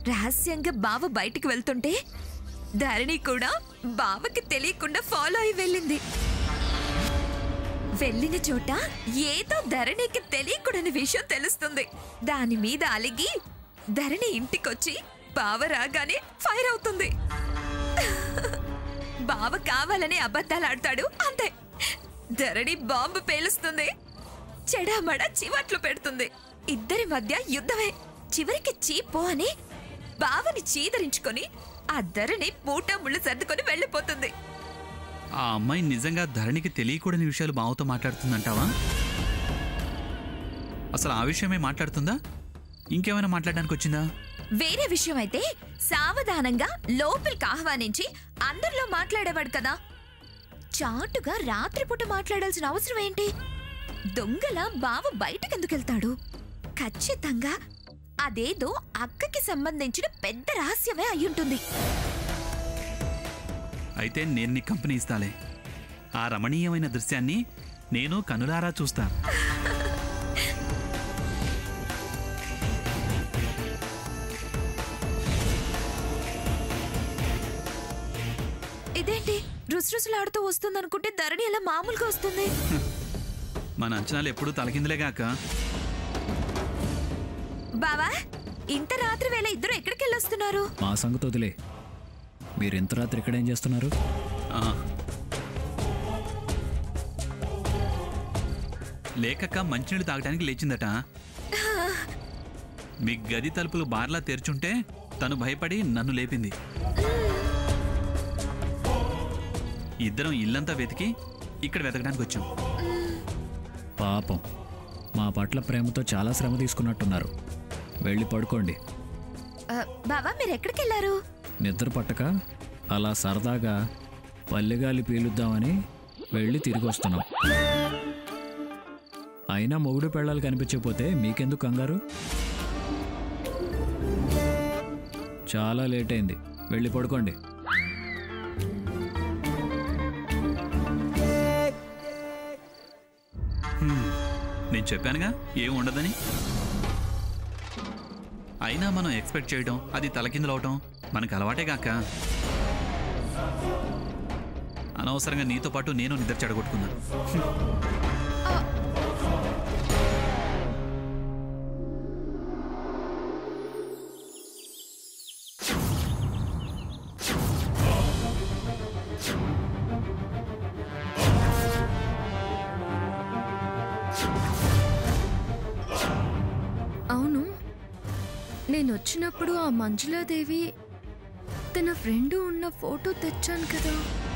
రహస్యంగా బావ బయటికి వెళ్తుంటే ధరణి కూడా బావకి తెలియకుండా ఫాలో అయి వెళ్ళింది. వెళ్ళిన చోట ఏదో ధరణికి తెలియకూడని విషయం తెలుస్తుంది. దాని మీద అలిగి ధరణి ఇంటికొచ్చి బావ రాగానే ఫైర్ అవుతుంది. బావ కావాలని అబద్ధాలు ఆడతాడు, అంతే. ధరణి బాంబు పేలుస్తుంది, చెడామడ చివట్లు పెడుతుంది. ఇద్దరి మధ్య యుద్ధమే. చివరికి చీపో అని బావని చీదరించుకొని ఆ ధరణి పూట ముళ్ళు సర్దుకొని వెళ్ళిపోతుంది. ఆ అమ్మాయి నిజంగా ధరణికి తెలియకూడని విషయాలు బావతో మాట్లాడుతుందంటావా? అసలు ఆ విషయమే మాట్లాడుతుందా? ఇంకేమైనా మాట్లాడడానికి వచ్చిందా? వేరే విషయం అయితే సావధానంగా లోపలికి ఆహ్వానించి అందరిలో మాట్లాడేవాడు కదా. చాటుగా రాత్రిపూట మాట్లాడాల్సిన అవసరం ఏంటి? దొంగలా బావ బయటకెందుకెళ్తాడు? ఖచ్చితంగా అదేదో అక్కకి సంబంధించిన పెద్ద రహస్యమే అయ్యుంటుంది. అయితే నేను నీ కంపెనీ ఇస్తాలే. ఆ రమణీయమైన దృశ్యాన్ని నేను కనులారా చూస్తా. ఇదేంటి రుసరుసలాడుతూ వస్తుందనుకుంటే ధరణి ఎలా మామూలుగా వస్తుంది? మన అంచనాలు ఎప్పుడూ తలకిందులేగాక. బావా, ఇంత రాత్రి వేళ ఇద్దరు ఎక్కడికి వెళ్ళొస్తున్నారు? మా సంగతి వదిలే. మీరు ఇంత రాత్రి ఇక్కడేం చేస్తున్నారు? లేకక్క మంచినీళ్ళు తాగడానికి లేచిందట. మీ గది తలుపులు బార్లా తెరుచుంటే తను భయపడి నన్ను లేపింది. ఇద్దరం ఇల్లంతా వెతికి ఇక్కడ వెతకడానికి వచ్చాం. పాపం, మా పట్ల ప్రేమతో చాలా శ్రమ తీసుకున్నట్టున్నారు. వెళ్ళి పడుకోండి. బావా, మీరు ఎక్కడికి వెళ్ళారు? నిద్ర పట్టక అలా సరదాగా పల్లెగాలి పీలుద్దామని వెళ్ళి తిరిగి వస్తున్నాం. అయినా మొగుడు పెళ్ళాలు కనిపించకపోతే మీకెందుకు కంగారు? చాలా లేట్ అయింది, వెళ్ళి పడుకోండి. నేను చెప్పానుగా ఏం ఉండదని. అయినా మనం ఎక్స్పెక్ట్ చేయడం, అది తలకిందులవటం మనకు అలవాటే గాక. అనవసరంగా నీతో పాటు నేను నిద్ర చెడగొట్టుకున్నాను. అవును, నేను వచ్చినప్పుడు ఆ మంజులాదేవి తన ఫ్రెండ్ ఉన్న ఫోటో తెచ్చాను కదా.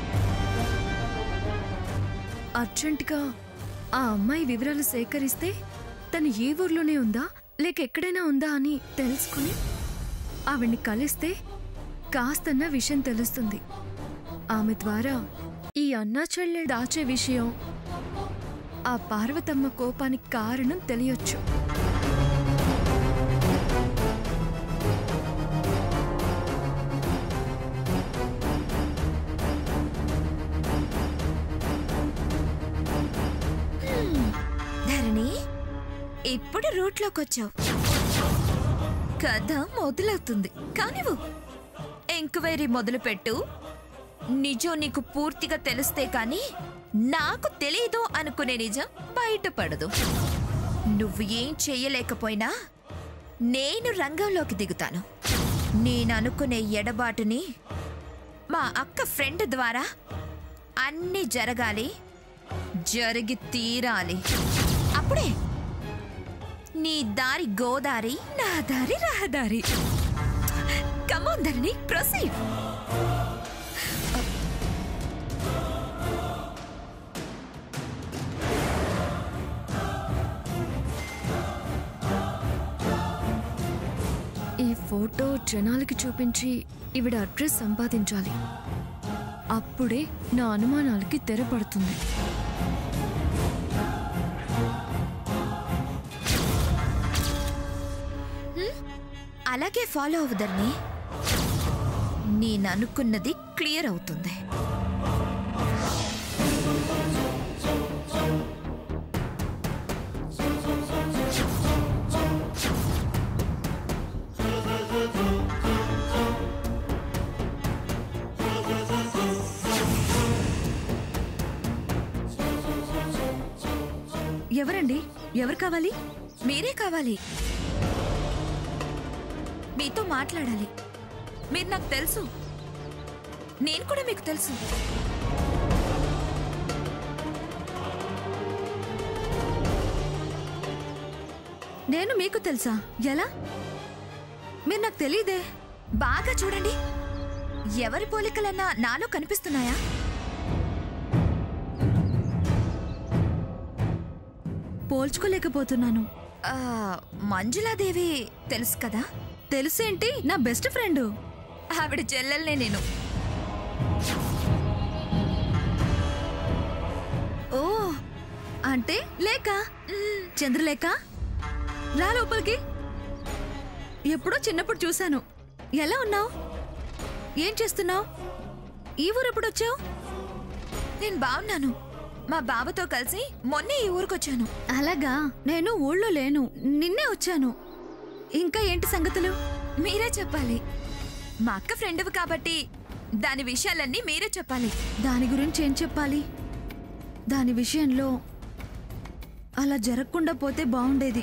అర్జెంటుగా ఆ అమ్మాయి వివరాలు సేకరిస్తే తను ఏ ఊర్లోనే ఉందా లేక ఎక్కడైనా ఉందా అని తెలుసుకుని ఆవిడ్ని కలిస్తే కాస్తన్న విషయం తెలుస్తుంది. ఆమె ద్వారా ఈ అన్నా చెల్లె దాచే విషయం, ఆ పార్వతమ్మ కోపానికి కారణం తెలియొచ్చు. ధరణి, ఇప్పుడు రూట్లోకి వచ్చావు. కథ మొదలవుతుంది. కానివ్వు, ఎంక్వైరీ మొదలుపెట్టు. నిజం నీకు పూర్తిగా తెలిస్తే కానీ నాకు తెలీదు అనుకునే నిజం బయటపడదు. నువ్వు ఏం చెయ్యలేకపోయినా నేను రంగంలోకి దిగుతాను. నేను అనుకునే ఎడబాటుని మా అక్క ఫ్రెండ్ ద్వారా అన్నీ జరగాలి, జరిగి తీరాలి. అప్పుడే నీ దారి గోదారి, నా దారి రహదారి. Come on Dharani, proceed. ఈ ఫోటో జనాలకి చూపించి ఈవిడ అడ్రస్ సంపాదించాలి. అప్పుడే నా అనుమానాలకి తెరపడుతుంది. అలాగే ఫాలో అవ్వదర్ని. నేననుకున్నది క్లియర్ అవుతుంది. ఎవరండి? ఎవరు కావాలి? మీరే కావాలి. మీతో మాట్లాడాలి. మీరు నాకు తెలుసు, నేను కూడా మీకు తెలుసు. నేను మీకు తెలుసా? ఎలా? మీరు నాకు తెలీదే. బాగా చూడండి, ఎవరి పోలికలన్నా నాలో కనిపిస్తున్నాయా? పోల్చుకోలేకపోతున్నాను. మంజులాదేవి తెలుసు కదా? తెలుసేంటి? నా బెస్ట్ ఫ్రెండ్. ఆవిడ చెల్లెల్నే నేను. ఓ అంటే లేక చంద్రలేఖ, రా లోపలికి. ఎప్పుడో చిన్నప్పుడు చూశాను. ఎలా ఉన్నావు? ఏం చేస్తున్నావు? ఈ ఊరు ఎప్పుడు వచ్చావు? నేను బాగున్నాను. మా బావతో కలిసి మొన్నే ఈ ఊరికొచ్చాను. అలాగా? నేను ఊళ్ళో లేను, నిన్నే వచ్చాను. ఇంకా ఏంటి సంగతులు? మీరే చెప్పాలి. మా అక్క ఫ్రెండ్వి కాబట్టి దాని విషయాలన్నీ మీరే చెప్పాలి. దాని గురించి ఏం చెప్పాలి? దాని విషయంలో అలా జరగకుండా పోతే బాగుండేది.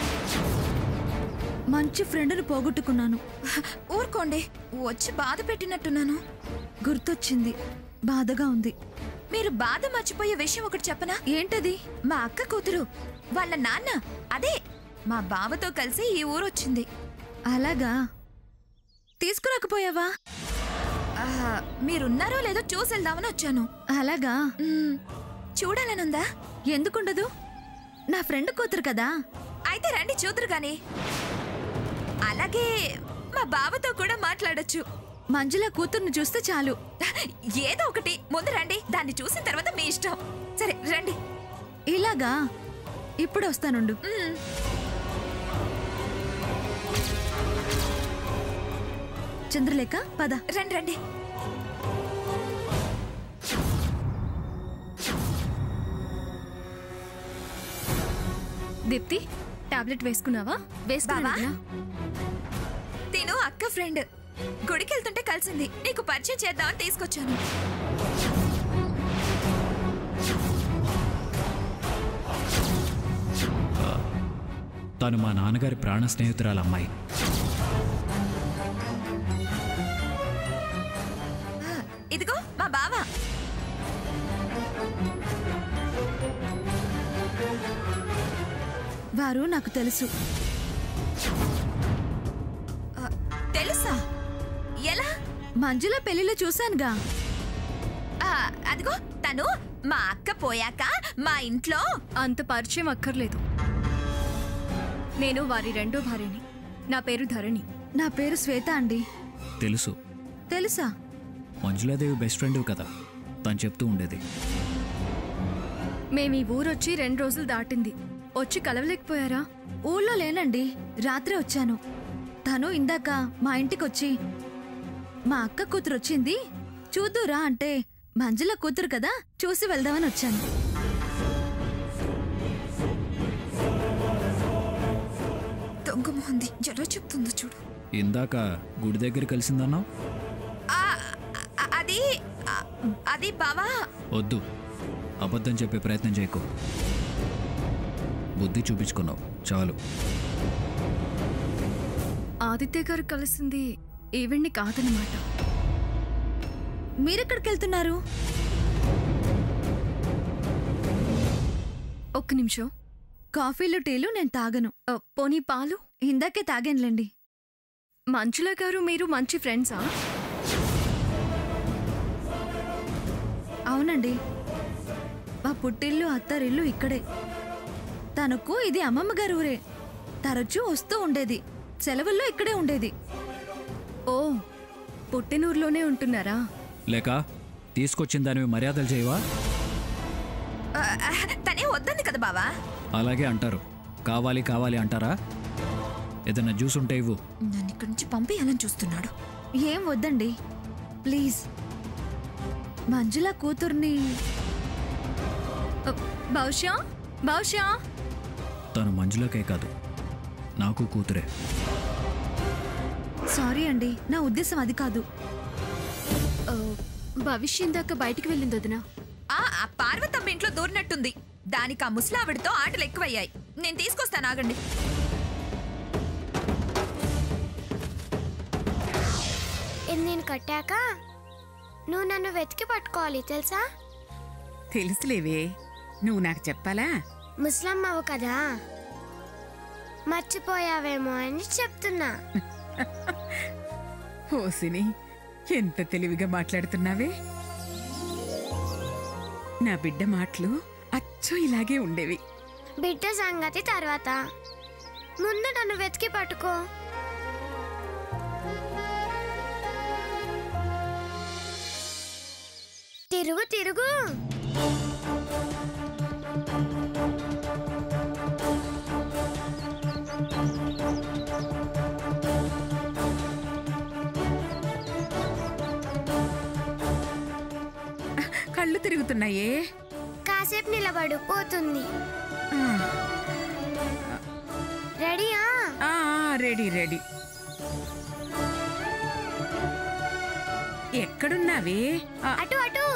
మంచి ఫ్రెండ్ని పోగొట్టుకున్నాను. ఊరుకోండి, వచ్చి బాధ పెట్టినట్టున్నాను. గుర్తొచ్చింది, బాధగా ఉంది. మీరు బాధ మర్చిపోయే విషయం ఒకటి చెప్పనా? ఏంటది? మా అక్క కూతురు వాళ్ళ నాన్న అదే మా బావతో కలిసి ఈ ఊరొచ్చింది. అలాగా? తీసుకురాకపోయావా? మీరున్నారో లేదో చూసెళ్దామని వచ్చాను. అలాగా? చూడాలనుందా? ఎందుకుండదు, నా ఫ్రెండ్ కూతురు కదా. అయితే రండి చూదురు గాని. అలాగే మా బావతో కూడా మాట్లాడొచ్చు. మంజుల కూతుర్ని చూస్తే చాలు. ఏదో ఒకటి ముందు రండి, దాన్ని చూసిన తర్వాత మీ ఇష్టం. సరే రండి. ఇలాగా? ఇప్పుడు వస్తానుండు. చంద్రలేఖ పద. రండి రండి. దీప్తి, టాబ్లెట్ వేసుకున్నావా? బావా, తిను అక్క ఫ్రెండ్. గుడికి వెళ్తుంటే కలిసింది. నీకు పరిచయం చేద్దామని తీసుకొచ్చాను. తను మా నాన్నగారి ప్రాణ స్నేహితురాలు అమ్మాయి. ఇదిగో మా బావ. వారు నాకు తెలుసు. తెలుసా? ఎలా? మంజుల పెళ్లిలో చూశానుగా. అదిగో తను మా అక్క పోయాక మా ఇంట్లో. అంత పరిచయం అక్కర్లేదు. నేను వారి రెండో భార్యని. నా పేరు ధరణి. నా పేరు శ్వేత అండి. తెలుసు. తెలుసా? మంజులాదేవి బెస్ట్ ఫ్రెండ్ కదా, తను చెప్తూ ఉండేది. మేమీ ఊరొచ్చి 2 రోజులు దాటింది. వచ్చి కలవలేకపోయారా? ఊళ్ళో లేనండి, రాత్రే వచ్చాను. తను ఇందాక మా ఇంటికొచ్చి మా అక్క కూతురు వచ్చింది చూద్దురా అంటే, మంజుల కూతురు కదా చూసి వెళ్దామని వచ్చాను. దొంగ మొహంది ఎలా చెప్తుందో చూడు. ఇందాక గుడి దగ్గర కలిసిందన్నావు. అది అది బావా. వద్దు, అబద్ధం చెప్పే ప్రయత్నం చేయకు. బుద్ధి చూపించుకున్నావు చాలు. ఆదిత్య గారు కలిసింది ఈవెంట్ని కాదనమాట. మీరెక్కడికి వెళ్తున్నారు? ఒక్క నిమిషం. కాఫీలు టీలు నేను తాగను. పోనీ పాలు? ఇందాకే తాగానులేండి. మంజుల గారు మీరు మంచి ఫ్రెండ్సా? అవునండి, మా పుట్టిల్లు అత్తారిల్లు ఇక్కడే. తనకు ఇది అమ్మమ్మ గారు ఊరే. తరచూ వస్తూ ఉండేది. సెలవుల్లో ఇక్కడే ఉండేది. ఓ, పుట్టినూరులోనే ఉంటున్నారా? లేక తీసుకొచ్చిన దానివి మర్యాదలు చేయవా? తనే వద్దంది కదా బావా. అలాగే అంటారు. కావాలి కావాలి అంటారా? ఏదైనా జ్యూస్ ఉంటే ఇవ్వు. నన్ను ఇక్కడి నుంచి పంపేయాలని చూస్తున్నాడు. ఏం వద్దండి ప్లీజ్. మంజుల కూతుర్ని. బహుశా బహుశా తను మంజులకే కాదు, నాకు కూతురే. సారీ అండి, నా ఉద్దేశం అది కాదు. భవిష్య ఇందాక బయటికి వెళ్ళింది వదినా. పార్క్ పార్వతమ్మ ఇంట్లో దూరినట్టుంది. దానికి ఆ ముసలావిడితో ఆటలు ఎక్కువయ్యాయి. నేను తీసుకొస్తాను, ఆగండి. నేను కట్టాక నువ్వు నన్ను వెతికి పట్టుకోవాలి, తెలుసా? తెలుసులేవే, నువ్వు నాకు చెప్పాలా? ముసలమ్మవు కదా, మర్చిపోయావేమో అని చెప్తున్నా. ఓసిని, ఎంత తెలివిగా మాట్లాడుతున్నావే. నా బిడ్డ మాటలు అచ్చం ఇలాగే ఉండేవి. బిడ్డ సంగతి తర్వాత, ముందు నన్ను వెతికి పట్టుకో. తిరుగు తిరుగు. కళ్ళు తిరుగుతున్నాయే. కాసేపు నిలబడు, పోతుంది. రెడీయా? Ready ready. ఎక్కడున్నావే? అటు అటు.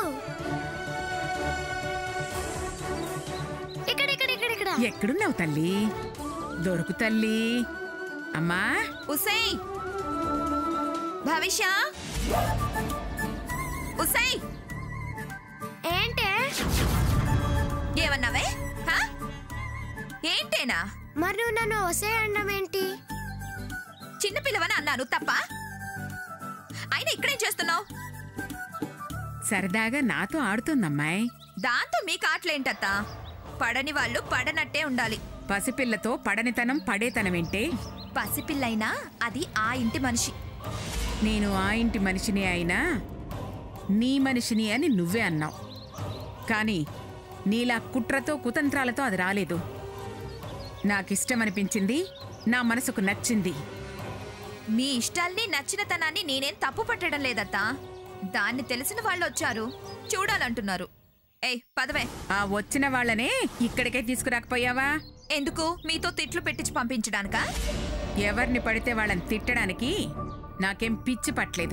ఇక్కడ ఇక్కడ ఇక్కడ ఇక్కడ. ఎక్కడున్నావు తల్లి? దొరుకు తల్లి. అమ్మా ఉసై, భవిష్య, ఉసై. ఏంటే? ఏమన్నావే? ఏంటేనా? మరి నువ్వు నన్ను వసే అండం ఏంటి? చిన్నపిల్లవని అన్నాను తప్ప. అయినా ఇక్కడేం చేస్తున్నావు? సరదాగా నాతో ఆడుతుందమ్మాయి. దాంతో మీకు ఆటలేంటత్తా? పడని వాళ్ళు పడనట్టే ఉండాలి. పసిపిల్లతో పడనితనం పడేతనమేంటే? పసిపిల్లైనా అది ఆ ఇంటి మనిషి. నేను ఆ ఇంటి మనిషిని అయినా నీ మనిషిని అని నువ్వే అన్నావు. కానీ నీలా కుట్రతో కుతంత్రాలతో అది రాలేదు. నాకిష్టమనిపించింది, నా మనసుకు నచ్చింది. మీ ఇష్టాల్ని నచ్చినతనాన్ని నేనేం తప్పు పట్టడం లేదత్తా. దాన్ని తెలిసిన వాళ్ళు వచ్చారు, చూడాలంటున్నారు. ఏయ్ పదవే. ఆ వచ్చిన వాళ్ళనే ఇక్కడికే తీసుకురాకపోయావా? ఎందుకు? మీతో తిట్లు పెట్టించి పంపించడానికా? ఎవరిని పడితే వాళ్ళని తిట్టడానికి నాకేం పిచ్చి పట్టలేదు.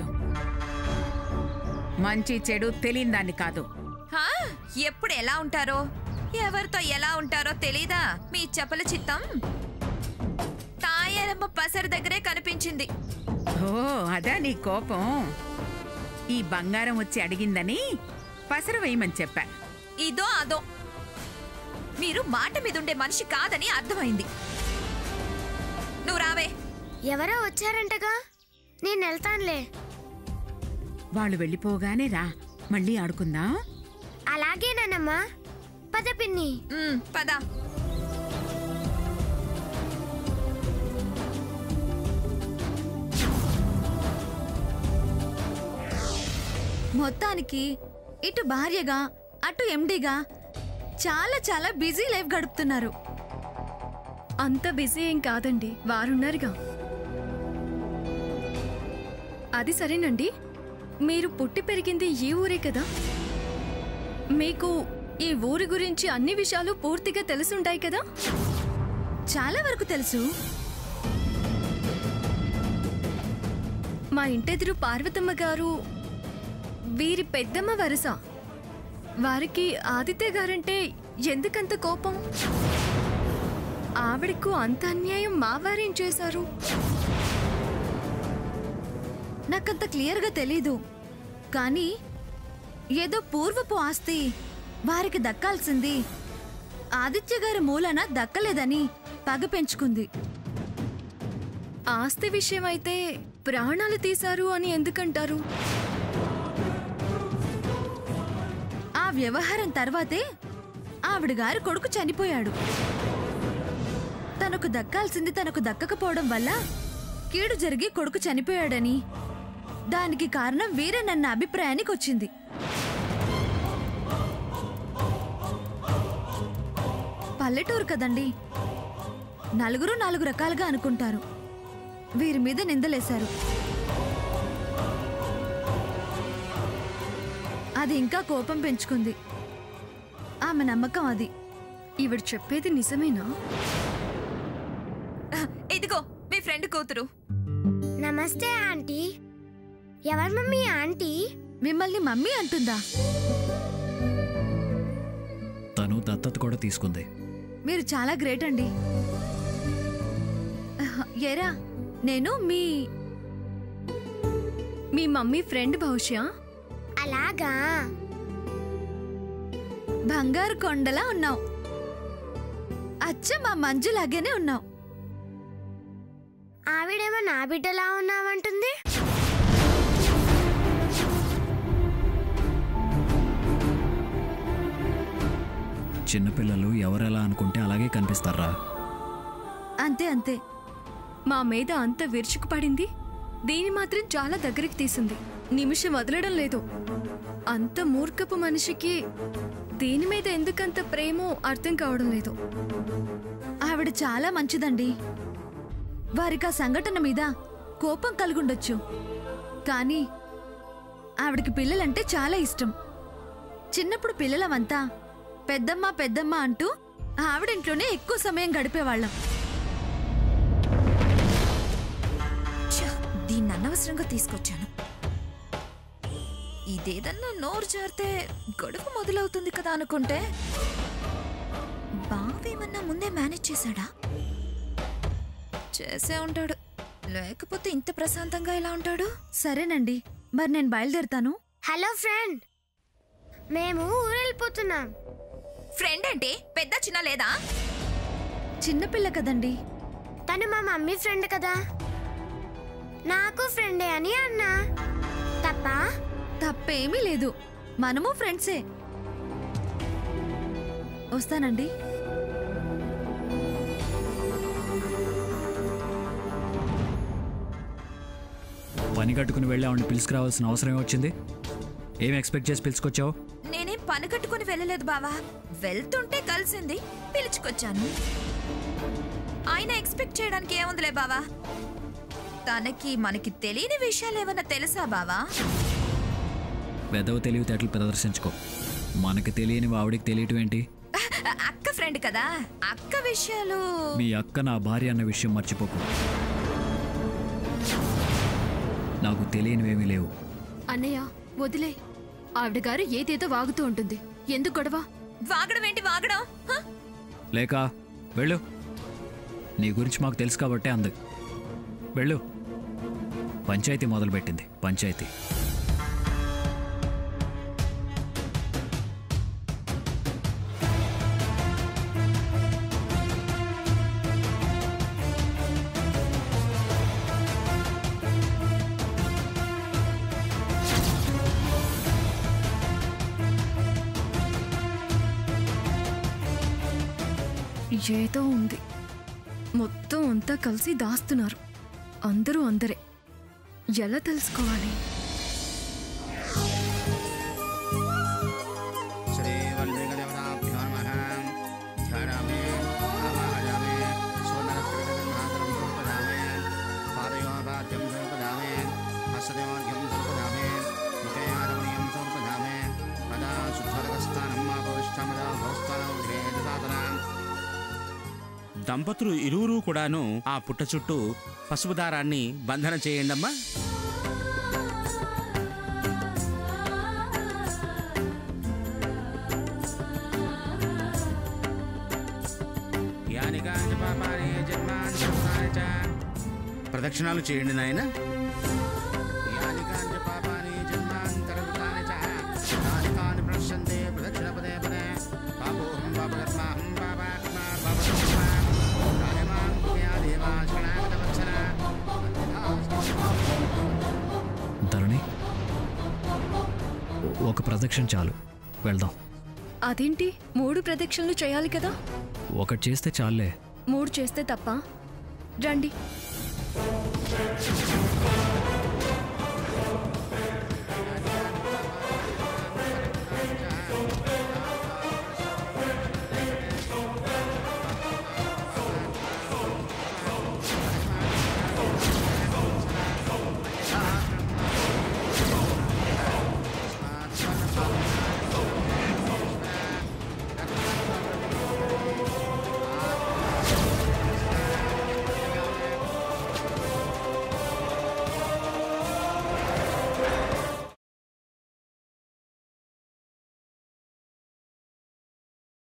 మంచి చెడు తెలియని దాన్ని కాదు. ఎప్పుడు ఎలా ఉంటారో, ఎవరితో ఎలా ఉంటారో తెలీదా? మీ చపల చిత్తం తాయారమ్మ పసరు దగ్గరే కనిపించింది. ఓ అదా నీ కోపం? ఈ బంగారం వచ్చి అడిగిందని పసరు వేయమని చెప్పా. ఇదో అదో, మీరు మాట మీదుండే మనిషి కాదని అర్థమైంది. నువ్వు రావే. ఎవరో వచ్చారంటగా, నేను వెళ్తానులే. వాళ్ళు వెళ్ళిపోగానే రా, మళ్ళీ ఆడుకుందాం. అలాగేనమ్మా. పద పిన్ని. పద. మొత్తానికి ఇటు భార్యగా అటు ఎండిగా చాలా చాలా బిజీ లైఫ్ గడుపుతున్నారు. అంత బిజీ ఏం కాదండి, వారున్నారుగా. అది సరేనండి, మీరు పుట్టి పెరిగింది ఈ ఊరే కదా. మీకు ఈ ఊరి గురించి అన్ని విషయాలు పూర్తిగా తెలుసుంటాయి కదా. చాలా వరకు తెలుసు. మా ఇంటెదురు పార్వతమ్మ గారు వీరి పెద్దమ్మ వరుస. వారికి ఆదిత్య గారంటే ఎందుకంత కోపం? ఆవిడకు అంత అన్యాయం మా వారేం చేశారు? నాకంత క్లియర్గా తెలీదు, కానీ ఏదో పూర్వపు ఆస్తి వారికి దక్కాల్సింది ఆదిత్య గారి మూలన దక్కలేదని పగ పెంచుకుంది. ఆస్తి విషయం అయితే ప్రాణాలు తీశారు అని ఎందుకంటారు? ఆ వ్యవహారం తర్వాతే ఆవిడ గారి కొడుకు చనిపోయాడు. తనకు దక్కాల్సింది తనకు దక్కకపోవడం వల్ల కీడు జరిగి కొడుకు చనిపోయాడని, దానికి కారణం వీరేనన్న అభిప్రాయానికి వచ్చింది. పల్లెటూరు కదండి, నలుగురు నాలుగు రకాలుగా అనుకుంటారు. వీరి మీద నిందలేశారు. అది ఇంకా కోపం పెంచుకుంది. ఆమె నమ్మకం అది. ఈవిడ చెప్పేది నిజమేనా? ఇదిగో మీ ఫ్రెండ్ కూతురు. నమస్తే ఆంటీ. ఎవరు మమ్మీ ఆంటీ? మిమ్మల్ని మమ్మీ అంటుందా? దత్తత కూడా తీసుకుంది. మీరు చాలా గ్రేట్ అండి. ఏరా, నేను మీ మమ్మీ ఫ్రెండ్ బహుశా. అలాగా? బంగారు కొండలా ఉన్నావు. అచ్చ మా మంజులాగానే ఉన్నావు. ఆవిడేమో నా బిడ్డలా ఉన్నావంటుంది. చిన్నపిల్లలు ఎవరెలా అనుకుంటే అలాగే కనిపిస్తారా? అంతే అంతే. మా మీద అంత విరుచుకుపడింది, దీని మాత్రం చాలా దగ్గరికి తీసింది. నిమిషం వదలడం లేదు. అంత మూర్ఖపు మనిషికి దీని మీద ఎందుకంత ప్రేమో అర్థం కావడం లేదు. ఆవిడ చాలా మంచిదండి. వారికి ఆ సంఘటన మీద కోపం కలుగుండొచ్చు, కానీ ఆవిడకి పిల్లలంటే చాలా ఇష్టం. చిన్నప్పుడు పిల్లలమంతా పెద్దమ్మ పెద్దమ్మ అంటూ ఆవిడింట్లోనే ఎక్కువ సమయం గడిపేవాళ్ళం. దీన్ని అనవసరంగా తీసుకొచ్చాను. ఇదేదన్నా నోరు జారితే గొడవ మొదలవుతుంది కదా అనుకుంటే బావేమన్నా ముందే మేనేజ్ చేశాడా? చేసే ఉంటాడు, లేకపోతే ఇంత ప్రశాంతంగా ఎలా ఉంటాడు? సరేనండి, మరి నేను బయలుదేరుతాను. హలో ఫ్రెండ్, మేము ఊరెళ్ళిపోతున్నాం. ఫ్రెండ్ అంటే పెద్ద చిన్న లేదా? చిన్నపిల్ల కదండి. తను మా మమ్మీ ఫ్రెండ్ కదా, నాకు ఫ్రెండే అని అన్నా. తప్ప? తప్పేమీ లేదు, మనము ఫ్రెండ్సే. వస్తానండి. పని కట్టుకుని వెళ్ళి ఆవిడని పిలుచుకురావాల్సిన అవసరం ఏమొచ్చింది? ఏం ఎక్స్పెక్ట్ చేసి పిలుచుకొచ్చావు? నేనేం పని కట్టుకుని వెళ్ళలేదు బావా. వెళ్తుంటే కలిసింది, పిలుచుకొచ్చాను. ఆయన ఎక్స్పెక్ట్ చేయడానికి ఏముందిలే బావా. తనకి మనకి తెలియని విషయాలు ఏమన్నా తెలుసా బావా? వెదవ తెలివితేటలు ప్రదర్శించుకో. మనకి తెలియని ఆవిడికి తెలియటం ఏంటి? అక్క ఫ్రెండ్ కదా, అక్క విషయాలు. మీ అక్క నా భార్య అన్న విషయం మర్చిపోకు. నాకు తెలియనివేమీ లేవు. అన్నయ్య వదిలే, ఆవిడ గారు ఏదేదో వాగుతూ ఉంటుంది, ఎందుకు గొడవ? వాగడం ఏంటి వాగడం? హ? లేక వెళ్ళు. నీ గురించి మాకు తెలుసు కాబట్టే అంది. వెళ్ళు. పంచాయతీ మొదలుపెట్టింది, పంచాయతీ. ఏదో ఉంది, మొత్తం అంతా కలిసి దాస్తున్నారు. అందరూ అందరే. ఎలా తెలుసుకోవాలి? దంపతులు ఇరువురు కూడాను ఆ పుట్ట చుట్టూ పసుపు దారాన్ని బంధన చేయండమ్మా. ప్రదక్షిణాలు చేయండి నాయన. ధరణి, ఒక ప్రదక్షిణ చాలు, వెళ్దాం. అదేంటి 3 ప్రదక్షిణలు చేయాలి కదా? ఒకటి చేస్తే చాలే. 3 చేస్తే తప్ప? రండి.